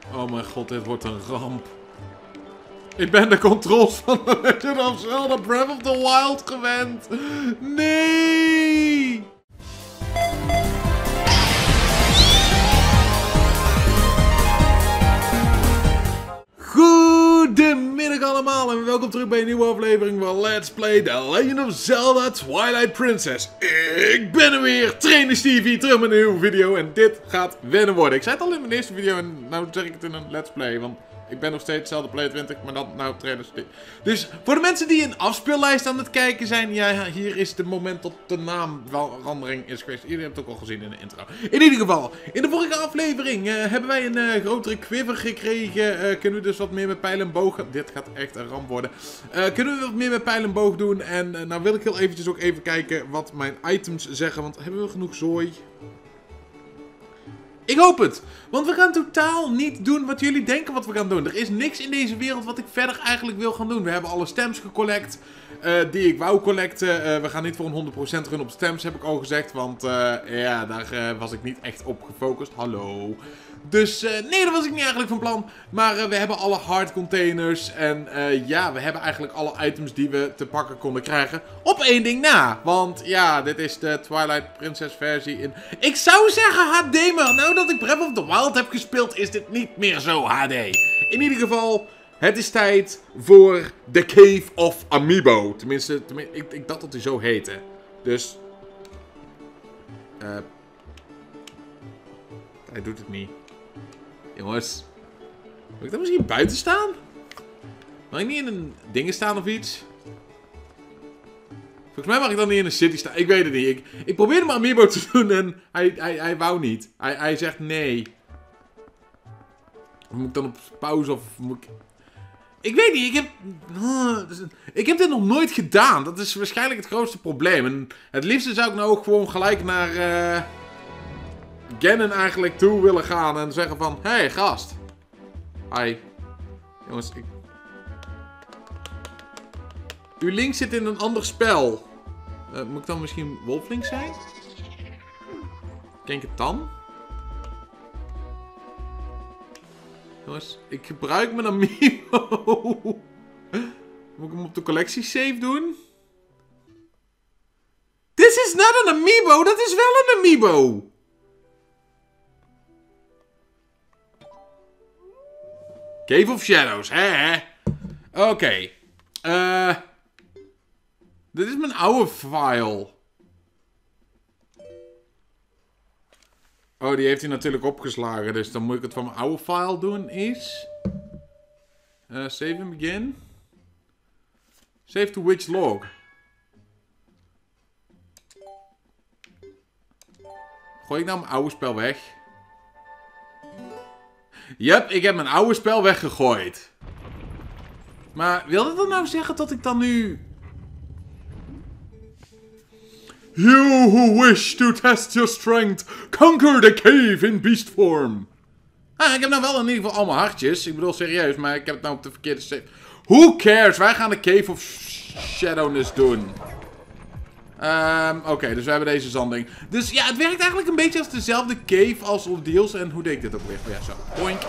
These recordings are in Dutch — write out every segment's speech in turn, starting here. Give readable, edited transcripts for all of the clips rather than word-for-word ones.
Oh mijn god, dit wordt een ramp. Ik ben de controls van The Legend of Zelda Breath of the Wild gewend. Nee! Goedemiddag allemaal en welkom terug bij een nieuwe aflevering van Let's Play The Legend of Zelda Twilight Princess. Ik ben er weer, Trainer Stevie, terug met een nieuwe video en dit gaat wennen worden. Ik zei het al in mijn eerste video en nou zeg ik het in een Let's Play, want ik ben nog steeds Zelda Play 20, maar dan nou Trainer Stevie. Dus voor de mensen die een afspeellijst aan het kijken zijn, ja, hier is het moment dat de naamverandering is geweest. Jullie hebben het ook al gezien in de intro. In ieder geval, in de vorige aflevering hebben wij een grotere quiver gekregen. Kunnen we dus wat meer met pijl en boog. Dit gaat echt een ramp worden. Kunnen we wat meer met pijl en boog doen. En nou wil ik heel eventjes ook even kijken wat mijn items zeggen. Want hebben we genoeg zooi? Ik hoop het, want we gaan totaal niet doen wat jullie denken wat we gaan doen. Er is niks in deze wereld wat ik verder eigenlijk wil gaan doen. We hebben alle stems gecollect die ik wou collecten. We gaan niet voor een 100% run op stems, heb ik al gezegd. Want ja, daar was ik niet echt op gefocust. Hallo. Dus nee, dat was ik niet eigenlijk van plan. Maar we hebben alle hard containers. En ja, we hebben eigenlijk alle items die we te pakken konden krijgen. Op één ding na. Want ja, dit is de Twilight Princess versie in... Ik zou zeggen HD, maar nou dat ik Breath of the Wild heb gespeeld, is dit niet meer zo HD. In ieder geval, het is tijd voor The Cave of Amiibo. Tenminste ik dacht dat hij zo heette. Dus... hij doet het niet. Jongens. Moet ik dan misschien buiten staan? Mag ik niet in een dingen staan of iets? Volgens mij mag ik dan niet in een city staan. Ik weet het niet. Ik probeerde maar Amiibo te doen en hij wou niet. Hij zegt nee. Of moet ik dan op pauze of moet ik... Ik weet niet. Ik heb dit nog nooit gedaan. Dat is waarschijnlijk het grootste probleem. En het liefste zou ik nou ook gewoon gelijk naar... Ganon eigenlijk toe willen gaan en zeggen van... Hey, gast. Hi. Jongens, uw link zit in een ander spel. Moet ik dan misschien Wolflink zijn? Ken ik het dan? Jongens, ik gebruik mijn Amiibo. Moet ik hem op de collectie save doen? This is not an Amiibo, dat is wel een Amiibo. Cave of Shadows, hè? Oké. Dit is mijn oude file. Oh, die heeft hij natuurlijk opgeslagen. Dus dan moet ik het van mijn oude file doen. Is... save and begin. Save to which log? Gooi ik nou mijn oude spel weg? Yep, ik heb mijn oude spel weggegooid. Maar wil dat dan nou zeggen dat ik dan nu... You who wish to test your strength, conquer the cave in beast form. Ah, ik heb nou wel in ieder geval allemaal hartjes. Ik bedoel serieus, maar ik heb het nou op de verkeerde save. Who cares? Wij gaan de Cave of Shadowness doen. Oké, dus we hebben deze zanding. Dus ja, het werkt eigenlijk een beetje als dezelfde cave als Ordeals. En hoe deed ik dit ook weer? Oh ja, zo. Boink.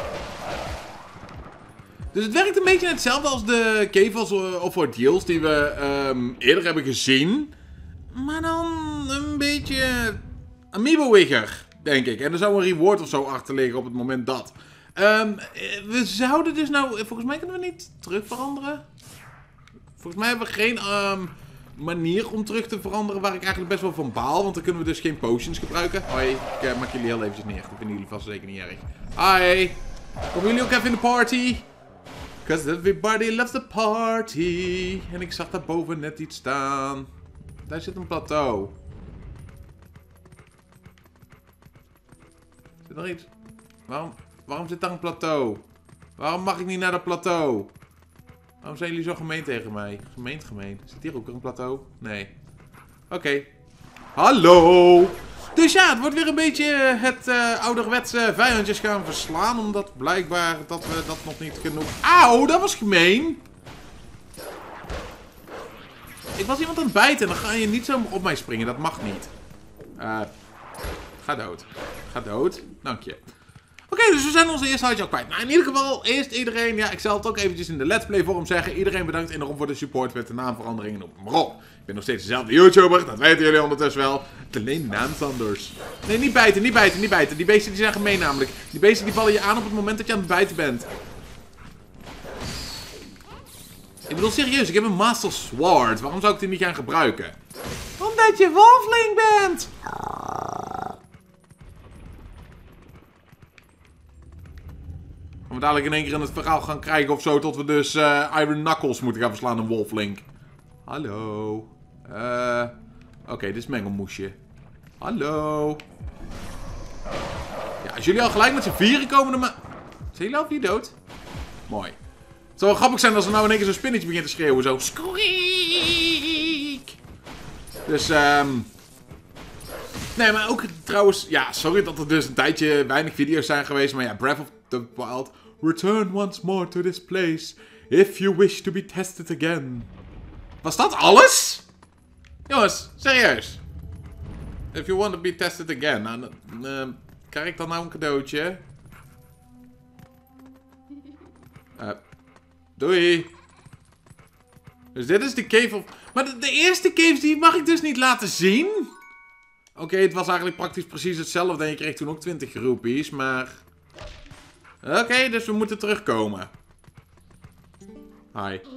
Dus het werkt een beetje hetzelfde als de cave of Ordeals die we eerder hebben gezien. Maar dan een beetje Amiibo-wigger, denk ik. En er zou een reward of zo achter liggen op het moment dat. We zouden dus nou... Volgens mij kunnen we niet terug veranderen. Volgens mij hebben we geen... manier om terug te veranderen waar ik eigenlijk best wel van baal. Want dan kunnen we dus geen potions gebruiken. Hoi, ik maak jullie heel eventjes neer. Dat vinden jullie vast zeker niet erg. Hi, komen jullie ook even in de party? Because everybody loves the party. En ik zag daarboven net iets staan. Daar zit een plateau. Zit er iets? Waarom zit daar een plateau? Waarom mag ik niet naar dat plateau? Waarom zijn jullie zo gemeen tegen mij? Gemeen. Zit hier ook een plateau? Nee. Oké. Hallo! Dus ja, het wordt weer een beetje het ouderwetse vijandjes gaan verslaan. Omdat blijkbaar dat we dat nog niet genoeg... Auw, dat was gemeen! Ik was iemand aan het bijten en dan ga je niet zo op mij springen. Dat mag niet. Ga dood. Ga dood. Dank je. Oké, dus we zijn onze eerste huisje al kwijt. Nou, in ieder geval, eerst iedereen, ja, ik zal het ook eventjes in de Let's Play vorm zeggen. Iedereen bedankt enorm voor de support met de naamveranderingen op maar op. Ik ben nog steeds dezelfde YouTuber, dat weten jullie ondertussen wel. Het alleen naams anders. Nee, niet bijten, niet bijten, niet bijten. Die beesten die zijn gemeen namelijk. Die beesten die vallen je aan op het moment dat je aan het bijten bent. Ik bedoel serieus, ik heb een Master Sword. Waarom zou ik die niet gaan gebruiken? Omdat je Wolfling bent! Gaan we dadelijk in één keer in het verhaal gaan krijgen of zo, tot we dus Iron Knuckles moeten gaan verslaan, een Wolflink. Hallo. Oké, dit is mengelmoesje. Hallo. Ja, als jullie al gelijk met z'n vieren komen, dan zijn jullie al 4 dood? Mooi. Het zou wel grappig zijn als er nou in één keer zo'n spinnetje begint te schreeuwen, zo. Squeak! Dus, nee, maar ook trouwens, ja, sorry dat er dus een tijdje weinig video's zijn geweest, maar ja, Breath of the Wild. Return once more to this place, if you wish to be tested again. Was dat alles? Jongens, serieus. If you want to be tested again. Nou, krijg ik dan nou een cadeautje? Doei. Dus dit is de cave of... Maar de eerste caves die mag ik dus niet laten zien? Oké, het was eigenlijk praktisch precies hetzelfde. En je kreeg toen ook 20 roepies, maar... Oké, dus we moeten terugkomen. Hi.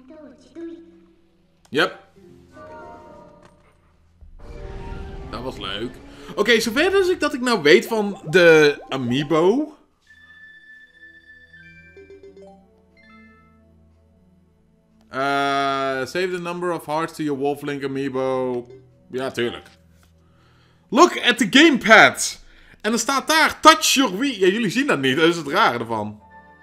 Yep. Dat was leuk. Oké, zover dus dat ik nou weet van de amiibo. Save the number of hearts to your Wolflink amiibo. Ja, tuurlijk. Look at the gamepad. En dan staat daar, touch your Wii. Ja, jullie zien dat niet, dat is het rare ervan.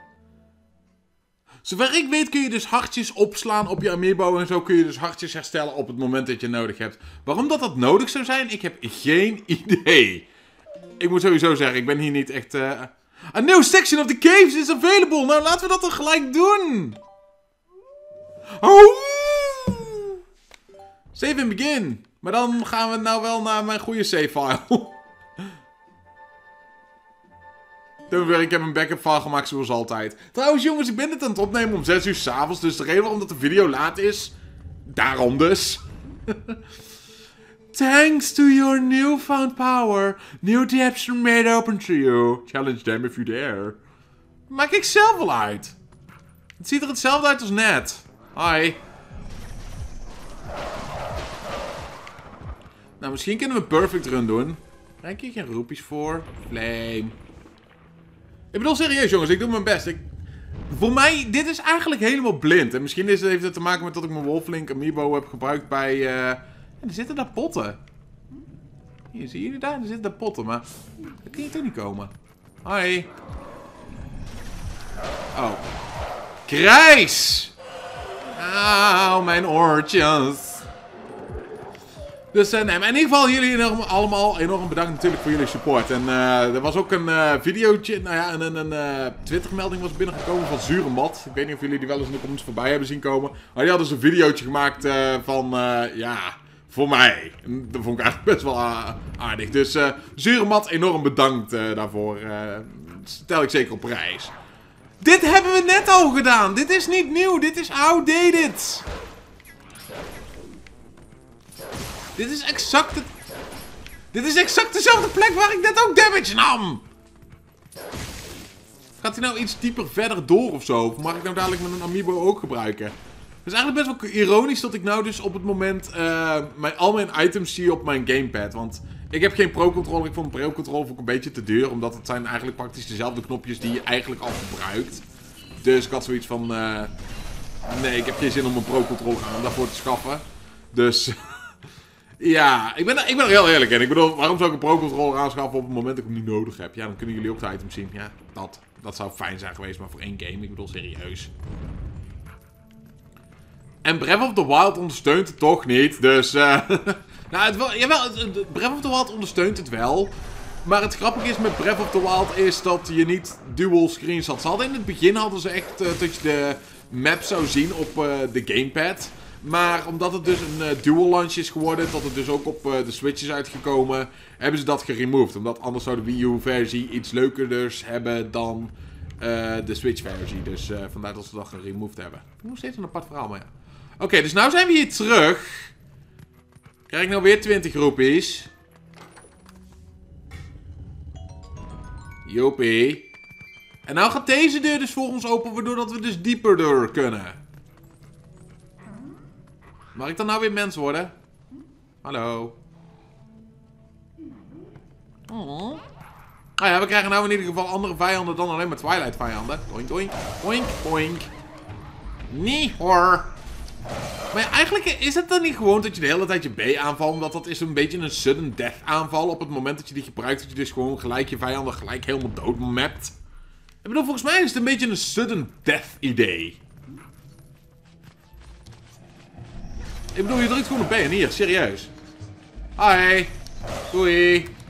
Zover ik weet kun je dus hartjes opslaan op je amiibo. En zo kun je dus hartjes herstellen op het moment dat je nodig hebt. Waarom dat nodig zou zijn, ik heb geen idee. Ik moet sowieso zeggen, ik ben hier niet echt... A new section of the caves is available. Nou, laten we dat dan gelijk doen. Oh! Save in begin. Maar dan gaan we nou wel naar mijn goede save file. Ik heb een backup file gemaakt zoals altijd. Trouwens jongens, ik ben dit aan het opnemen om 6 uur 's avonds. Dus de reden waarom dat de video laat is... Daarom dus. Thanks to your newfound power, new depths are made open to you. Challenge them if you dare. Maak ik zelf wel uit. Het ziet er hetzelfde uit als net. Hi. Nou, misschien kunnen we een perfect run doen. Krijg je geen roepies voor? Flame. Ik bedoel serieus jongens, ik doe mijn best. Voor mij, dit is eigenlijk helemaal blind. En misschien heeft het te maken met dat ik mijn Wolflink amiibo heb gebruikt bij... er zitten daar potten. Hier, zie jullie daar? Er zitten daar potten, maar... Daar kun je toch niet komen. Hi. Oh. Krijs! Auw, mijn oortjes. Dus nee, maar in ieder geval jullie allemaal enorm bedankt natuurlijk voor jullie support. En er was ook een videootje, nou ja, een Twitter-melding was binnengekomen van Zuremat. Ik weet niet of jullie die wel eens in de comments voorbij hebben zien komen. Maar die hadden dus een videootje gemaakt van, ja, voor mij. En dat vond ik eigenlijk best wel aardig. Dus Zuremat, enorm bedankt daarvoor. Stel ik zeker op prijs. Dit hebben we net al gedaan. Dit is niet nieuw. Dit is outdated. Dit is exact het... Dit is exact dezelfde plek waar ik net ook damage nam. Gaat hij nou iets dieper verder door of zo? Of mag ik nou dadelijk met een amiibo ook gebruiken? Het is eigenlijk best wel ironisch dat ik nou dus op het moment al mijn items zie op mijn gamepad. Want ik heb geen Pro-controller. Ik vond een Pro-controller ook een beetje te duur. Omdat het zijn eigenlijk praktisch dezelfde knopjes die je eigenlijk al gebruikt. Dus ik had zoiets van... nee, ik heb geen zin om een Pro-controller aan daarvoor te schaffen. Dus... ja, ik ben er heel eerlijk in. Ik bedoel, waarom zou ik een Pro-controller aanschaffen op het moment dat ik hem niet nodig heb? Ja, dan kunnen jullie ook de items zien. Ja, dat zou fijn zijn geweest, maar voor 1 game. Ik bedoel, serieus. En Breath of the Wild ondersteunt het toch niet, dus... nou, jawel, Breath of the Wild ondersteunt het wel. Maar het grappige is met Breath of the Wild is dat je niet dual screens had. In het begin hadden ze echt dat je de map zou zien op de gamepad. Maar omdat het dus een dual launch is geworden, dat het dus ook op de Switch is uitgekomen, hebben ze dat geremoved. Omdat anders zou de Wii U versie iets leukerders hebben dan de Switch versie. Dus vandaar dat ze dat geremoved hebben. Ik vind nog steeds een apart verhaal, maar ja. Oké, dus nou zijn we hier terug. Krijg ik nou weer 20 roepies. Jopie. En nou gaat deze deur dus voor ons open, waardoor dat we dus dieper door kunnen. Mag ik dan nou weer mens worden? Hallo. Oh. Ah ja, we krijgen nou in ieder geval andere vijanden dan alleen maar Twilight vijanden. Oink, oink, oink, oink. Nee hoor. Maar ja, eigenlijk is het dan niet gewoon dat je de hele tijd je B aanvalt. Omdat dat is een beetje een sudden death aanval. Op het moment dat je die gebruikt, dat je dus gewoon gelijk je vijanden gelijk helemaal doodmapt. Ik bedoel, volgens mij is het een beetje een sudden death idee. Ik bedoel, je drukt gewoon een B en hier, serieus. Hi. Doei.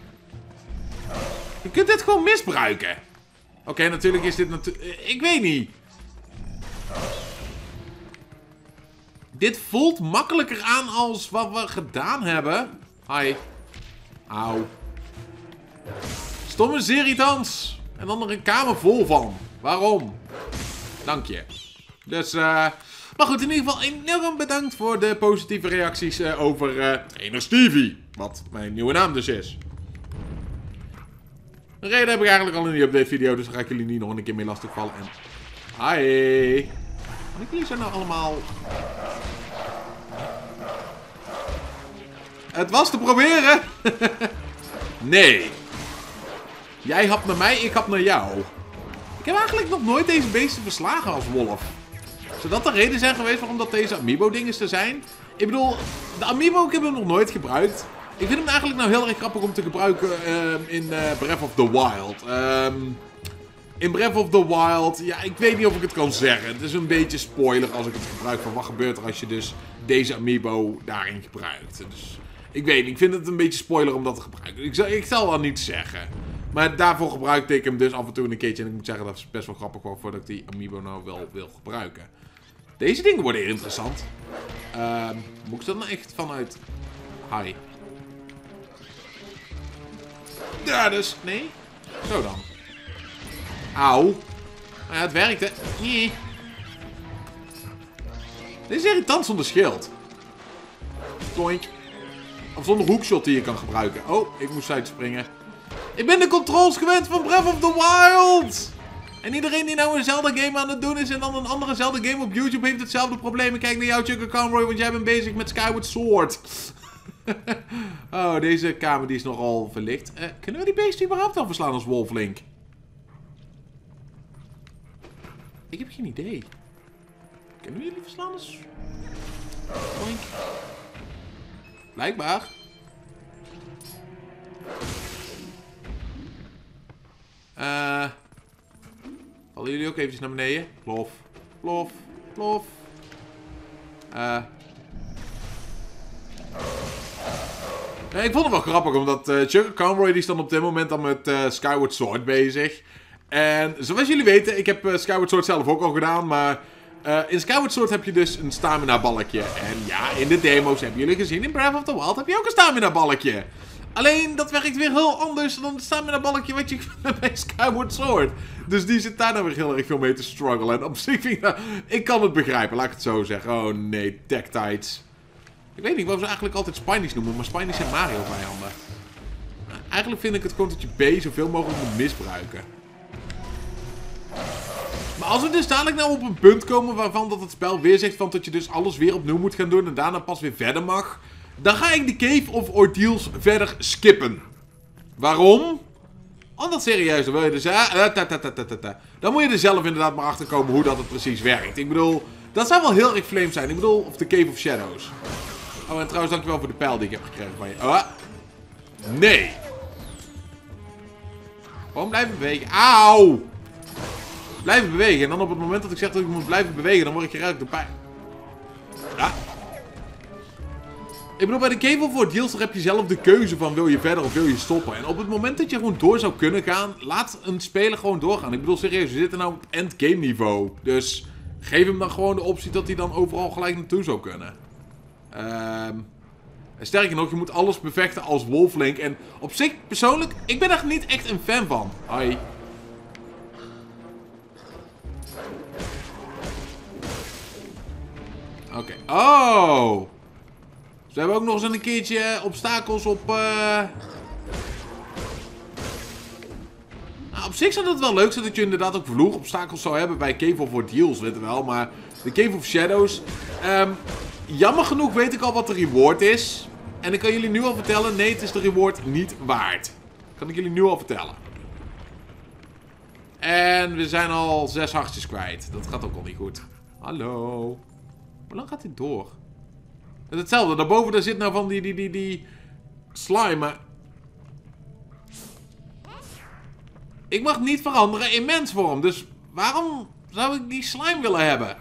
Je kunt dit gewoon misbruiken. Oké, natuurlijk is dit natuurlijk... Ik weet niet. Dit voelt makkelijker aan als wat we gedaan hebben. Hi. Auw. Stomme zeeritans. En dan er een kamer vol van. Waarom? Dank je. Dus, maar goed, in ieder geval enorm bedankt voor de positieve reacties over Trainer Stevie. Wat mijn nieuwe naam dus is. De reden heb ik eigenlijk al in die update video, dus daar ga ik jullie niet nog een keer mee lastigvallen. En... Hi. Kan ik hier zo nou allemaal... Het was te proberen. Nee. Jij hapt naar mij, ik hap naar jou. Ik heb eigenlijk nog nooit deze beesten verslagen als wolf. Zou dat de reden zijn geweest waarom dat deze amiibo-dinges er zijn? Ik bedoel, de amiibo, ik heb hem nog nooit gebruikt. Ik vind hem eigenlijk nou heel erg grappig om te gebruiken in Breath of the Wild. In Breath of the Wild, ja, ik weet niet of ik het kan zeggen. Het is een beetje spoiler als ik het gebruik van wat gebeurt er als je dus deze amiibo daarin gebruikt. Dus ik weet niet, ik vind het een beetje spoiler om dat te gebruiken. Ik zal wel niet zeggen. Maar daarvoor gebruikte ik hem dus af en toe een keertje. En ik moet zeggen, dat is best wel grappig voordat ik die amiibo nou wel wil gebruiken. Deze dingen worden hier interessant. Moet ik dat nou echt vanuit... Hi. Ja, dus... Nee? Zo dan. Auw. Nou ja, het werkt, hè. Nee. Dit is irritant zonder schild. Toink. Of zonder hoekshot die je kan gebruiken. Oh, ik moest uitspringen. Ik ben de controls gewend van Breath of the Wild. En iedereen die nou een Zelda-game aan het doen is en dan een andere Zelda-game op YouTube heeft hetzelfde probleem. Ik kijk naar jou, Chugga Conroy, want jij bent bezig met Skyward Sword. Oh, deze kamer die is nogal verlicht. Kunnen we die beesten überhaupt al verslaan als Wolflink? Ik heb geen idee. Kunnen we jullie verslaan als... Boink. Blijkbaar. Vallen jullie ook eventjes naar beneden? Plof. Plof. Plof. Ik vond het wel grappig, omdat Chugga Conroy die stond op dit moment dan met Skyward Sword bezig. En zoals jullie weten, ik heb Skyward Sword zelf ook al gedaan, maar in Skyward Sword heb je dus een stamina balkje. En ja, in de demo's hebben jullie gezien, in Breath of the Wild heb je ook een stamina balkje. Alleen, dat werkt weer heel anders dan het stamina balkje wat je bij Skyward Sword. Dus die zit daar nou weer heel erg veel mee te struggelen. En op zich vind ik dat... Ik kan het begrijpen, laat ik het zo zeggen. Oh nee, Tektites. Ik weet niet waarom ze eigenlijk altijd Spinies noemen, maar Spinies zijn Mario vijanden. Eigenlijk vind ik het gewoon dat je B zoveel mogelijk moet misbruiken. Maar als we dus dadelijk nou op een punt komen waarvan dat het spel weer zegt van dat je dus alles weer opnieuw moet gaan doen en daarna pas weer verder mag, dan ga ik de Cave of Ordeals verder skippen. Waarom? Omdat serieus, dan wil je dus... Dan moet je er zelf inderdaad maar achter komen hoe dat het precies werkt. Ik bedoel, dat zou wel heel erg flame zijn. Ik bedoel, of de Cave of Shadows. Oh, en trouwens dankjewel voor de pijl die ik heb gekregen van je. Nee. Gewoon blijven bewegen. Auw. Blijven bewegen. En dan op het moment dat ik zeg dat ik moet blijven bewegen, dan word ik geraakt door pijn. Ja. Ik bedoel, bij de Cave of Ordeals heb je zelf de keuze van wil je verder of wil je stoppen. En op het moment dat je gewoon door zou kunnen gaan, laat een speler gewoon doorgaan. Ik bedoel, serieus, we zitten nou op endgame niveau. Dus Geef hem dan gewoon de optie dat hij dan overal gelijk naartoe zou kunnen. Sterker nog, je moet alles bevechten als Wolf-Link. En op zich, persoonlijk, ik ben er niet echt een fan van. Hoi. Oké. Oh! Ze hebben ook nog eens een keertje obstakels op... Nou, op zich zou dat wel leuk zijn dat je inderdaad ook vloerobstakels zou hebben bij Cave of Ordeals, weet je wel. Maar de Cave of Shadows... jammer genoeg weet ik al wat de reward is. En ik kan jullie nu al vertellen, nee, het is de reward niet waard. Kan ik jullie nu al vertellen. En we zijn al 6 hartjes kwijt. Dat gaat ook al niet goed. Hallo. Hoe lang gaat dit door? Het is hetzelfde. Daarboven daar zit nou van die slime. Maar... ik mag niet veranderen in mensvorm. Dus waarom zou ik die slime willen hebben?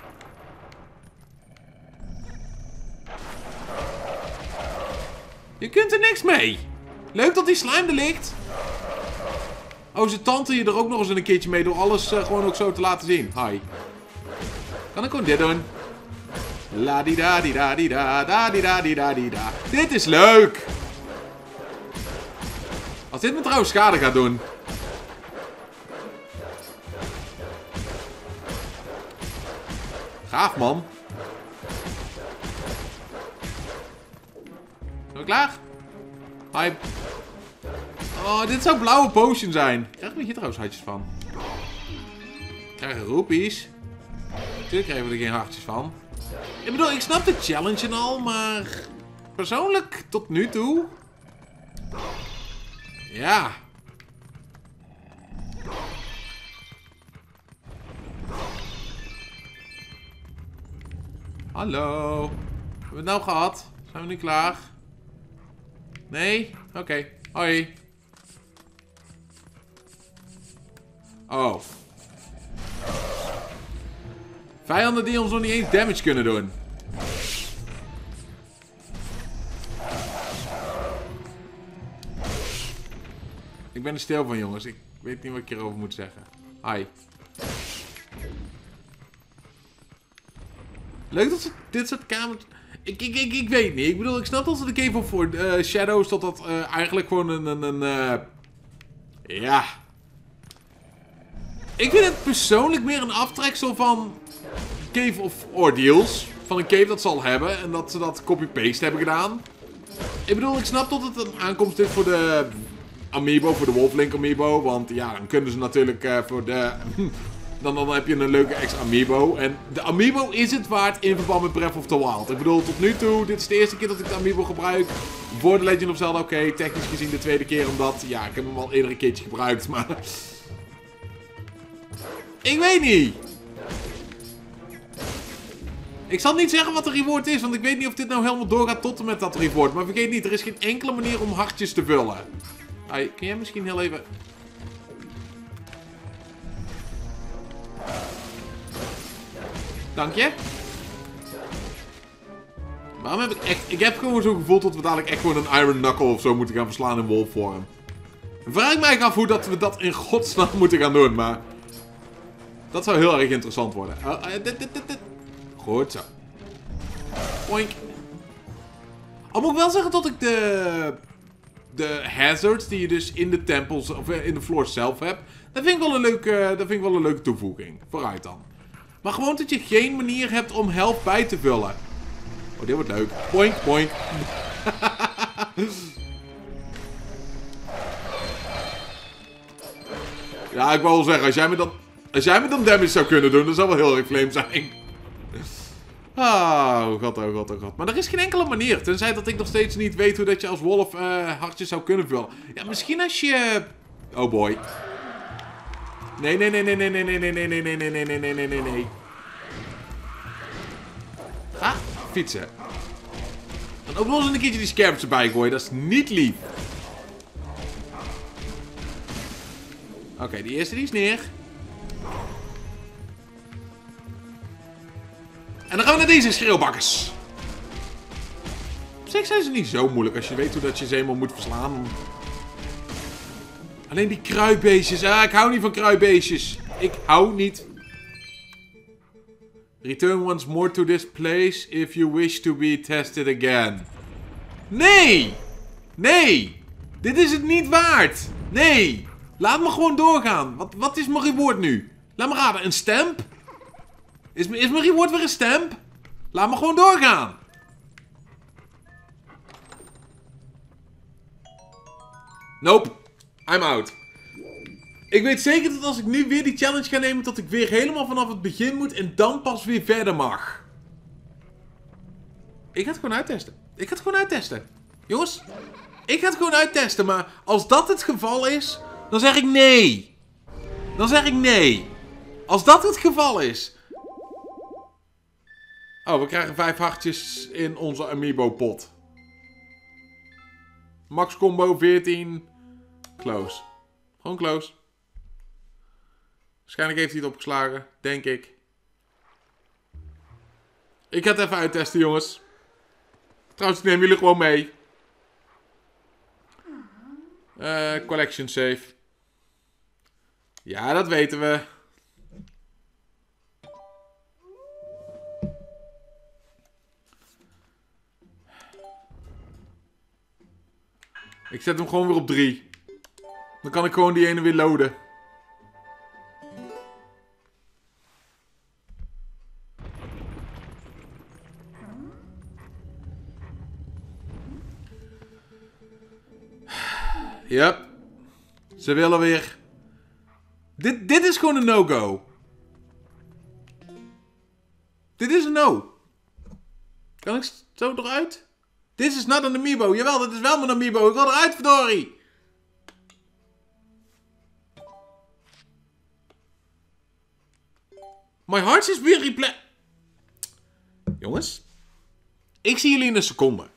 Je kunt er niks mee. Leuk dat die slime er ligt. Oh, ze tante je er ook nog eens een keertje mee door alles gewoon ook zo te laten zien. Hi. Kan ik gewoon dit doen? La di da di da di da da di da di da di da. Dit is leuk. Als dit me trouwens schade gaat doen. Gaaf, man. Zijn we klaar? Hype. Oh, dit zou blauwe potion zijn. Krijgen we hier trouwens hartjes van? Krijgen roepies. Natuurlijk krijgen we er geen hartjes van. Ik bedoel, ik snap de challenge en al, maar... persoonlijk, tot nu toe... ja... hallo. Hebben we het nou gehad? Zijn we nu klaar? Nee? Oké. Hoi. Oh. Vijanden die ons nog niet eens damage kunnen doen. Ik ben er stil van, jongens. Ik weet niet wat ik hierover moet zeggen. Hi. Leuk dat ze dit soort kamers... Ik weet niet. Ik bedoel, ik snap dat ze de Cave of Shadows... dat eigenlijk gewoon ja... ik vind het persoonlijk meer een aftreksel van... Cave of Ordeals. Van een cave dat ze al hebben. En dat ze dat copy-paste hebben gedaan. Ik bedoel, ik snap dat het een aankomst is voor de... Amiibo, voor de Wolf-Link Amiibo. Want ja, dan kunnen ze natuurlijk voor de... Dan heb je een leuke ex-Amiibo. En de Amiibo is het waard in verband met Breath of the Wild. Ik bedoel, tot nu toe, dit is de eerste keer dat ik de Amiibo gebruik. Voor The Legend of Zelda, oké, technisch gezien de tweede keer. Omdat, ja, ik heb hem al eerder een keertje gebruikt, maar... ik weet niet. Ik zal niet zeggen wat de reward is, want ik weet niet of dit nou helemaal doorgaat tot en met dat reward. Maar vergeet niet, er is geen enkele manier om hartjes te vullen. Hey, kun jij misschien heel even... dank je. Waarom heb ik echt... ik heb gewoon zo'n gevoel dat we dadelijk echt gewoon een Iron Knuckle of zo moeten gaan verslaan in wolfvorm. Vraag ik mij af hoe dat we dat in godsnaam moeten gaan doen, maar... dat zou heel erg interessant worden. Goed zo. Boink. Al moet ik wel zeggen dat ik de hazards die je dus in de tempels of in de floors zelf hebt, dat vind ik wel een leuke toevoeging. Vooruit dan. Maar gewoon dat je geen manier hebt om health bij te vullen. Oh, dit wordt leuk. Boink, boink. Ja, ik wou wel zeggen, als jij me dan damage zou kunnen doen, dat zou wel heel erg flame zijn. Oh god, oh god, oh god. Maar er is geen enkele manier. Tenzij dat ik nog steeds niet weet hoe dat je als wolf hartjes zou kunnen vullen. Ja, misschien als je... oh boy. Nee, nee, nee, nee, nee, nee, nee, nee, nee, nee, nee, nee, nee, nee, nee, nee, nee. Ga fietsen. Dan ook nog eens een keertje die scarabs erbij gooien. Dat is niet lief. Oké, die eerste die is neer. En dan gaan we naar deze schreeuwbakkers. Op zich zijn ze niet zo moeilijk als je weet hoe dat je ze eenmaal moet verslaan. Alleen die kruibeestjes. Ah, ik hou niet van kruibeestjes. Ik hou niet. Return once more to this place if you wish to be tested again. Nee! Nee! Dit is het niet waard! Nee! Laat me gewoon doorgaan. Wat is mijn reward nu? Laat me raden, een stamp? Is mijn reward weer een stamp? Laat me gewoon doorgaan. Nope. I'm out. Ik weet zeker dat als ik nu weer die challenge ga nemen, dat ik weer helemaal vanaf het begin moet en dan pas weer verder mag. Ik ga het gewoon uittesten. Ik ga het gewoon uittesten. Jongens, ik ga het gewoon uittesten, maar als dat het geval is, dan zeg ik nee. Dan zeg ik nee. Als dat het geval is. Oh, we krijgen 5 hartjes in onze amiibo pot. Max combo 14. Close. Gewoon close. Waarschijnlijk heeft hij het opgeslagen, denk ik. Ik ga het even uittesten, jongens. Trouwens, ik neem jullie gewoon mee. Collection save. Ja, dat weten we. Ik zet hem gewoon weer op 3. Dan kan ik gewoon die ene weer loaden. Yep. Ze willen weer. Dit is gewoon een no-go. Dit is een no. Kan ik zo eruit? This is not an amiibo. Jawel, dit is wel mijn amiibo. Ik wil eruit, verdorie. My heart is being replayed. Jongens. Ik zie jullie in een seconde.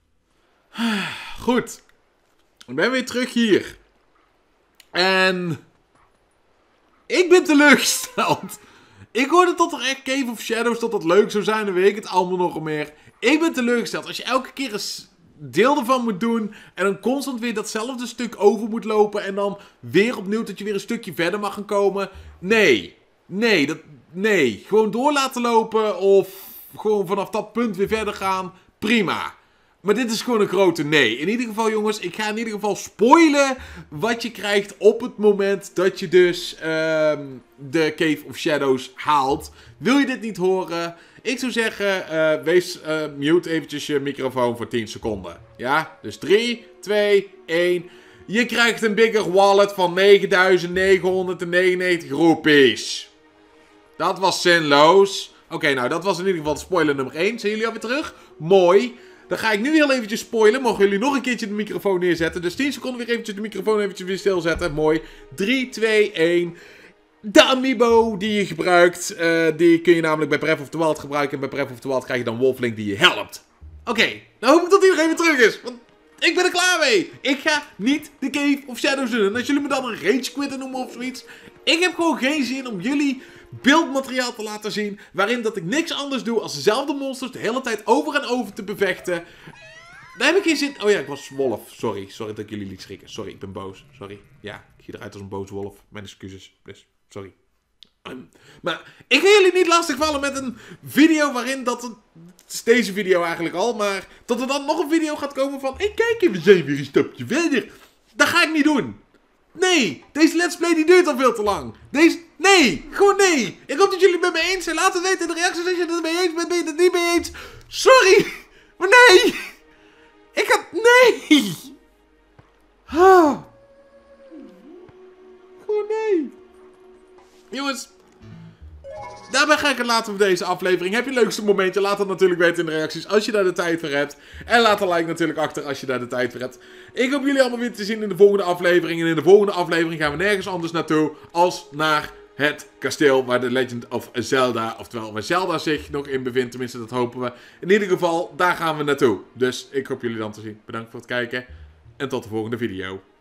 Goed. Ik ben weer terug hier. En ik ben teleurgesteld. Ik hoorde tot er echt Cave of Shadows tot dat leuk zou zijn. Dan weet ik het allemaal nog meer. Ik ben teleurgesteld. Als je elke keer een deel ervan moet doen. En dan constant weer datzelfde stuk over moet lopen. En dan weer opnieuw dat je weer een stukje verder mag gaan komen. Nee. Nee. Gewoon door laten lopen. Of gewoon vanaf dat punt weer verder gaan. Prima. Maar dit is gewoon een grote nee. In ieder geval, jongens, ik ga in ieder geval spoilen wat je krijgt op het moment dat je dus de Cave of Shadows haalt. Wil je dit niet horen? Ik zou zeggen, mute eventjes je microfoon voor 10 seconden. Ja? Dus 3, 2, 1. Je krijgt een bigger wallet van 9.999 roepies. Dat was zinloos. Oké, nou, dat was in ieder geval spoiler nummer 1. Zijn jullie alweer terug? Mooi. Dan ga ik nu heel eventjes spoilen. Mogen jullie nog een keertje de microfoon neerzetten. Dus 10 seconden weer eventjes de microfoon eventjes weer stilzetten. Mooi. 3, 2, 1. De amiibo die je gebruikt. Die kun je namelijk bij Breath of the Wild gebruiken. En bij Breath of the Wild krijg je dan Wolflink die je helpt. Oké. Nou hoop ik dat iedereen weer terug is. Want ik ben er klaar mee. Ik ga niet de Cave of Shadows doen. En als jullie me dan een rage quitter noemen of zoiets. Ik heb gewoon geen zin om jullie beeldmateriaal te laten zien. Waarin dat ik niks anders doe als dezelfde monsters de hele tijd over en over te bevechten. Daar heb ik geen zin. Oh ja, ik was wolf. Sorry dat ik jullie liet schrikken. Sorry, ik ben boos. Sorry. Ja, ik zie eruit als een boos wolf. Mijn excuses. Dus, sorry. Maar ik ga jullie niet lastigvallen met een video waarin dat... Het is deze video eigenlijk al, maar... Dat er dan nog een video gaat komen van... Hey, kijk, we zijn weer een stapje verder. Dat ga ik niet doen. Nee, deze let's play die duurt al veel te lang. Nee, gewoon nee. Ik hoop dat jullie het met me eens zijn. Laat het weten in de reacties als je het mee eens bent. Ben je het niet mee eens? Sorry, maar nee. Nee. Gewoon nee. Jongens. Daarbij ga ik het laten voor deze aflevering. Heb je het leukste momentje? Laat het natuurlijk weten in de reacties als je daar de tijd voor hebt. En laat een like natuurlijk achter als je daar de tijd voor hebt. Ik hoop jullie allemaal weer te zien in de volgende aflevering. En in de volgende aflevering gaan we nergens anders naartoe als naar het kasteel waar de Legend of Zelda, oftewel waar Zelda zich nog in bevindt. Tenminste, dat hopen we. In ieder geval, daar gaan we naartoe. Dus ik hoop jullie dan te zien. Bedankt voor het kijken en tot de volgende video.